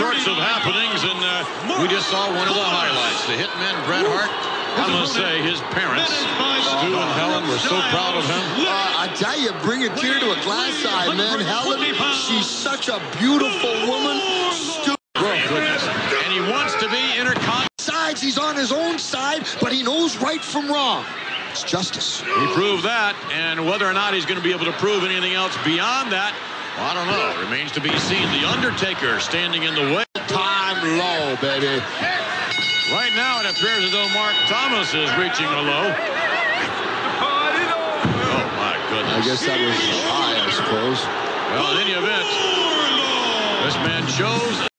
sorts of happenings, and we just saw one of the highlights. The hitman, Bret Hart. I must say, his parents, Stu and Helen, were so proud of him. I tell you, bring a tear to a glass eye, man. Helen, she's such a beautiful woman. Stu, oh, goodness. And he wants to be intercontinental. Besides, he's on his own side, but he knows right from wrong. It's justice. He proved that, and whether or not he's going to be able to prove anything else beyond that, well, I don't know. Remains to be seen. The Undertaker standing in the way. Time low, baby. Right now, it appears as though Mark Thomas is reaching a low. Oh, my goodness. I guess that was high, I suppose. Well, in any event, this man chose